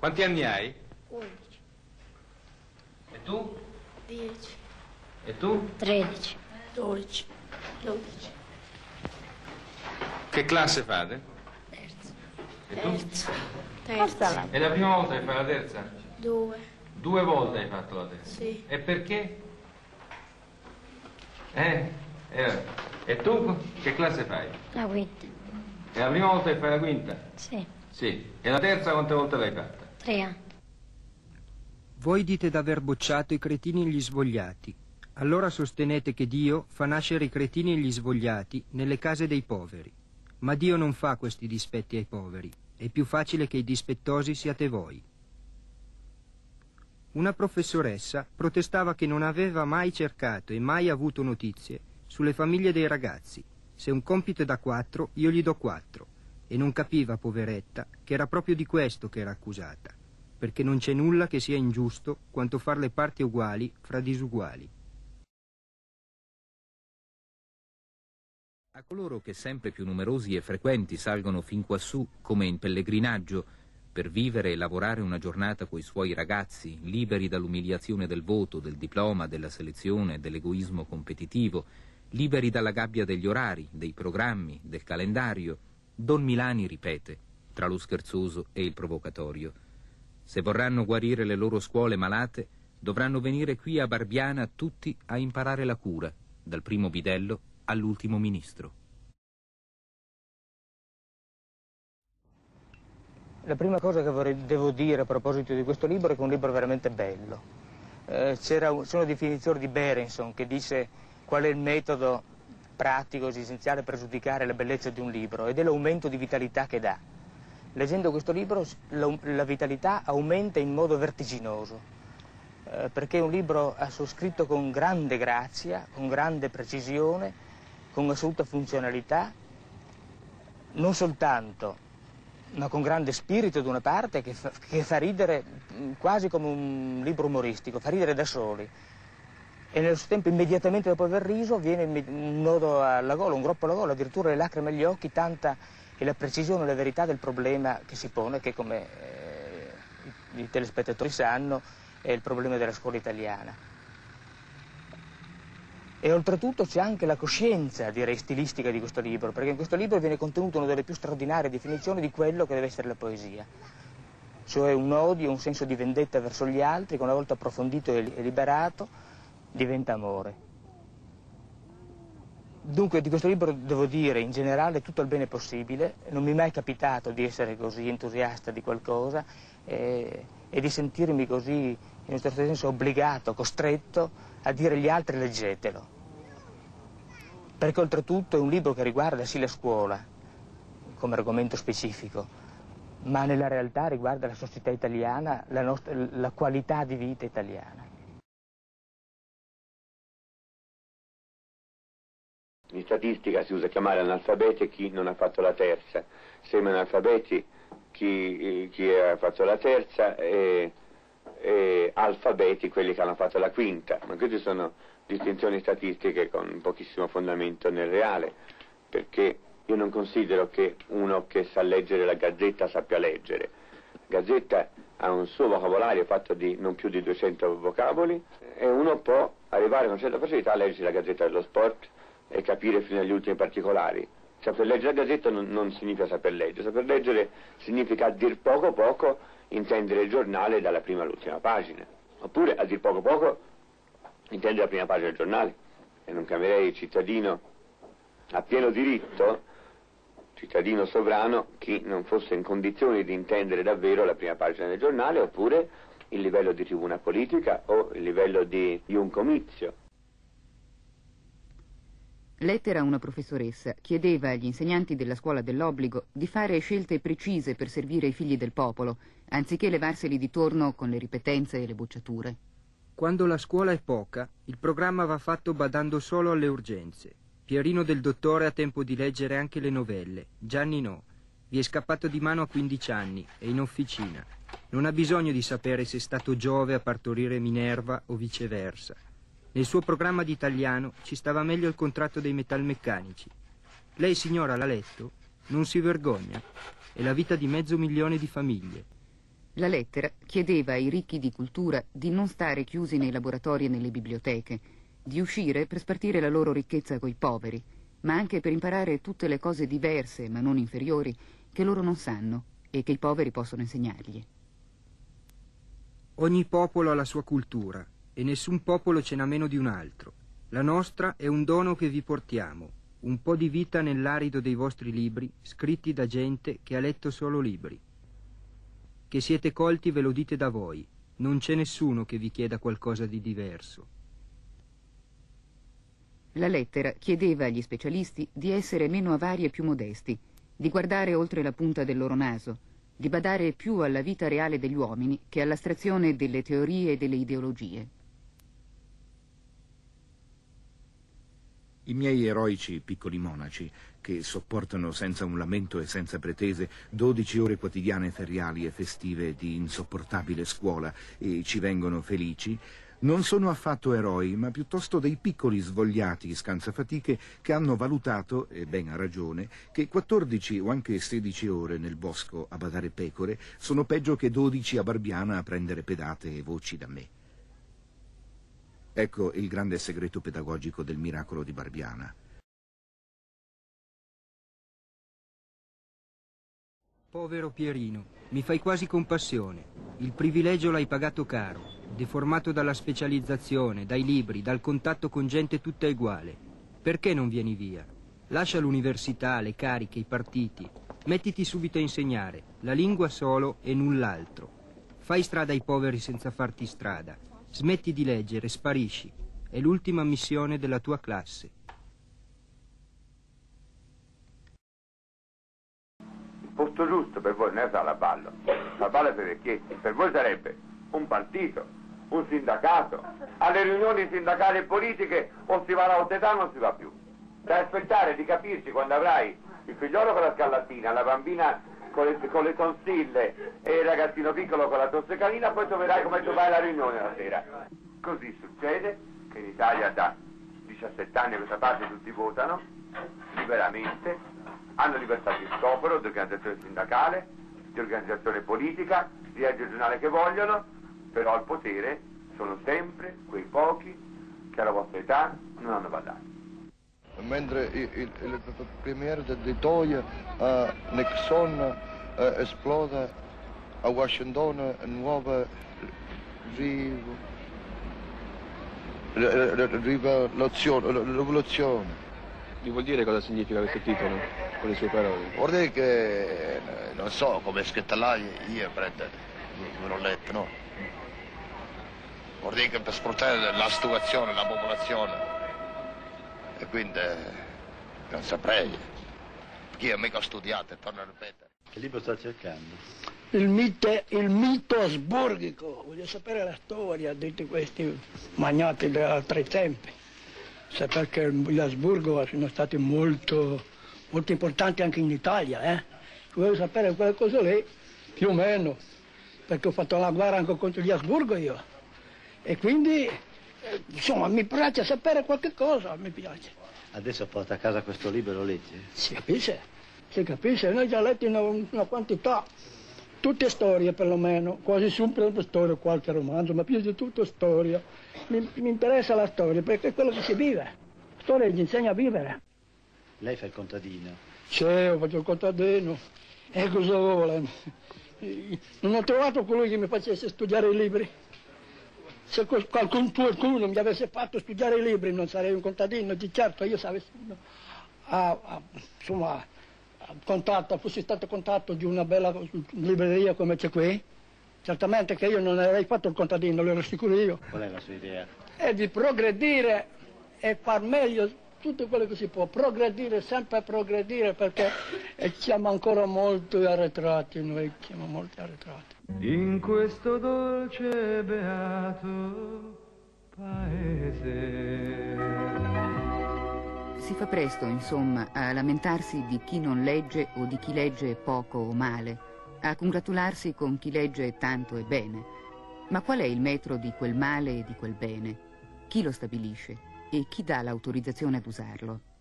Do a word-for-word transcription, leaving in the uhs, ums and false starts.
Quanti anni hai? undici. E tu? dieci. E tu? tredici. dodici. dodici. Che classe fate? Terzo. E tu? Terzo. Terzo. È la prima volta che fai la terza? Due. Due volte hai fatto la terza? Sì. E perché? Eh? eh. E tu che classe fai? La quinta. È la prima volta che fai la quinta? Sì. Sì. E la terza quante volte l'hai fatta? Tre anni. Voi dite d'aver bocciato i cretini e gli svogliati. Allora sostenete che Dio fa nascere i cretini e gli svogliati nelle case dei poveri. Ma Dio non fa questi dispetti ai poveri. È più facile che i dispettosi siate voi. Una professoressa protestava che non aveva mai cercato e mai avuto notizie sulle famiglie dei ragazzi. Se un compito è da quattro, io gli do quattro. E non capiva, poveretta, che era proprio di questo che era accusata, perché non c'è nulla che sia ingiusto quanto far le parti uguali fra disuguali. A coloro che sempre più numerosi e frequenti salgono fin quassù, come in pellegrinaggio, per vivere e lavorare una giornata coi suoi ragazzi, liberi dall'umiliazione del voto, del diploma, della selezione, dell'egoismo competitivo, liberi dalla gabbia degli orari, dei programmi, del calendario, Don Milani ripete, tra lo scherzoso e il provocatorio: se vorranno guarire le loro scuole malate, dovranno venire qui a Barbiana tutti a imparare la cura, dal primo bidello all'ultimo ministro. La prima cosa che vorrei, devo dire a proposito di questo libro è che è un libro veramente bello. Eh, c'era una definizione di Berenson che dice qual è il metodo pratico, esistenziale per giudicare la bellezza di un libro, ed è l'aumento di vitalità che dà. Leggendo questo libro la, la vitalità aumenta in modo vertiginoso, eh, perché è un libro scritto con grande grazia, con grande precisione, con assoluta funzionalità, non soltanto, ma con grande spirito da una parte, che fa, che fa ridere quasi come un libro umoristico, fa ridere da soli. E nello stesso tempo, immediatamente dopo aver riso, viene un nodo alla gola, un groppo alla gola, addirittura le lacrime agli occhi, tanta è la precisione e la verità del problema che si pone, che come eh, i telespettatori sanno è il problema della scuola italiana. E oltretutto c'è anche la coscienza, direi, stilistica di questo libro, perché in questo libro viene contenuta una delle più straordinarie definizioni di quello che deve essere la poesia, cioè un odio, un senso di vendetta verso gli altri che una volta approfondito e liberato diventa amore. Dunque di questo libro devo dire in generale tutto il bene possibile, non mi è mai capitato di essere così entusiasta di qualcosa eh, e di sentirmi così in un certo senso obbligato, costretto a dire agli altri leggetelo. Perché oltretutto è un libro che riguarda sì la scuola come argomento specifico, ma nella realtà riguarda la società italiana, la, nostra, la qualità di vita italiana. In statistica si usa chiamare analfabeti chi non ha fatto la terza, semi-analfabeti chi, chi ha fatto la terza e, e alfabeti quelli che hanno fatto la quinta, ma queste sono distinzioni statistiche con pochissimo fondamento nel reale, perché io non considero che uno che sa leggere la Gazzetta sappia leggere. La Gazzetta ha un suo vocabolario fatto di non più di duecento vocaboli e uno può arrivare con certa facilità a leggere la Gazzetta dello Sport e capire fino agli ultimi particolari. Saper leggere la Gazzetta non, non significa saper leggere, saper leggere significa a dir poco poco intendere il giornale dalla prima all'ultima pagina, oppure a dir poco poco intendere la prima pagina del giornale. E non chiamerei il cittadino a pieno diritto cittadino sovrano chi non fosse in condizioni di intendere davvero la prima pagina del giornale, oppure il livello di tribuna politica o il livello di, di un comizio. Lettera a una professoressa chiedeva agli insegnanti della scuola dell'obbligo di fare scelte precise per servire i figli del popolo, anziché levarseli di torno con le ripetenze e le bocciature. Quando la scuola è poca, il programma va fatto badando solo alle urgenze. Pierino del Dottore ha tempo di leggere anche le novelle, Gianni no. Vi è scappato di mano a quindici anni, è in officina. Non ha bisogno di sapere se è stato Giove a partorire Minerva o viceversa. Nel suo programma di italiano ci stava meglio il contratto dei metalmeccanici. Lei, signora, l'ha letto? Non si vergogna? È la vita di mezzo milione di famiglie. La lettera chiedeva ai ricchi di cultura di non stare chiusi nei laboratori e nelle biblioteche, di uscire per spartire la loro ricchezza coi poveri, ma anche per imparare tutte le cose diverse, ma non inferiori, che loro non sanno e che i poveri possono insegnargli. Ogni popolo ha la sua cultura e nessun popolo ce n'ha meno di un altro. La nostra è un dono che vi portiamo, un po' di vita nell'arido dei vostri libri, scritti da gente che ha letto solo libri. Che siete colti ve lo dite da voi, non c'è nessuno che vi chieda qualcosa di diverso. La lettera chiedeva agli specialisti di essere meno avari e più modesti, di guardare oltre la punta del loro naso, di badare più alla vita reale degli uomini che all'astrazione delle teorie e delle ideologie. I miei eroici piccoli monaci, che sopportano senza un lamento e senza pretese dodici ore quotidiane feriali e festive di insopportabile scuola e ci vengono felici, non sono affatto eroi, ma piuttosto dei piccoli svogliati scansafatiche che hanno valutato, e ben a ragione, che quattordici o anche sedici ore nel bosco a badare pecore sono peggio che dodici a Barbiana a prendere pedate e voci da me. Ecco il grande segreto pedagogico del miracolo di Barbiana. Povero Pierino, mi fai quasi compassione. Il privilegio l'hai pagato caro, deformato dalla specializzazione, dai libri, dal contatto con gente tutta uguale. Perché non vieni via? Lascia l'università, le cariche, i partiti. Mettiti subito a insegnare, la lingua solo e null'altro. Fai strada ai poveri senza farti strada. Smetti di leggere, sparisci. È l'ultima missione della tua classe. Il posto giusto per voi non è sala ballo. La ballo per vecchietti. Per voi sarebbe un partito, un sindacato. Alle riunioni sindacali e politiche o si va alla alta età o non si va più. Da aspettare di capirci quando avrai il figliolo con la scarlattina, la bambina con le, con le tonsille e il ragazzino piccolo con la tossicalina, poi troverai come trovare la riunione la sera. Così succede che in Italia da diciassette anni a questa parte tutti votano liberamente, hanno libertà di sciopero, di organizzazione sindacale, di organizzazione politica, di leggere il giornale che vogliono, però al potere sono sempre quei pochi che alla vostra età non hanno ballato. Mentre il, il, il premier di Toia a Nixon eh, esplode a Washington nuova rivoluzione, rivoluzione. Mi vuol dire cosa significa questo titolo, con le sue parole? Vuol dire che, non so, come è scritta là, io prendo, non l'ho letto, no? Vuol dire che per sfruttare la situazione, la popolazione. E quindi non saprei, perché io mica ho studiato, torno a ripetere. Che libro sta cercando? Il mito, il mito asburgico, voglio sapere la storia di tutti questi magnati di altri tempi. Sapere che gli Asburgo sono stati molto, molto importanti anche in Italia, eh? Voglio sapere quelle cose lì, più o meno, perché ho fatto la guerra anche contro gli Asburgo io. E quindi... insomma, mi piace sapere qualche cosa, mi piace. Adesso porta a casa questo libro e lo leggi? Si capisce, si capisce. Noi già letti una, una quantità, tutte storie perlomeno, quasi sempre storie, qualche romanzo, ma più di tutto storia. Mi, mi interessa la storia perché è quello che si vive. La storia ci insegna a vivere. Lei fa il contadino? Sì, ho fatto il contadino. E cosa vuole? Non ho trovato colui che mi facesse studiare i libri. Se qualcuno, qualcuno mi avesse fatto studiare i libri non sarei un contadino, di certo io sarei a, a, insomma, a contatto, fossi stato a contatto di una bella libreria come c'è qui, certamente che io non avrei fatto il contadino, lo ero sicuro io. Qual è la sua idea? È di progredire e far meglio tutto quello che si può, progredire, sempre progredire, perché siamo ancora molto arretrati, noi siamo molto arretrati. In questo dolce e beato paese. Si fa presto, insomma, a lamentarsi di chi non legge o di chi legge poco o male, a congratularsi con chi legge tanto e bene. Ma qual è il metro di quel male e di quel bene? Chi lo stabilisce? E chi dà l'autorizzazione ad usarlo?